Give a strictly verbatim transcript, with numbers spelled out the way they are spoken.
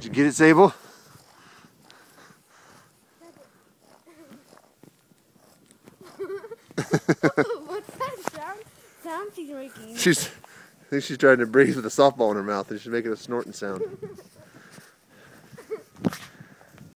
Did you get it, Sable? What's that sound? Sound she's making? She's, I think she's trying to breathe with a softball in her mouth and she's making a snorting sound.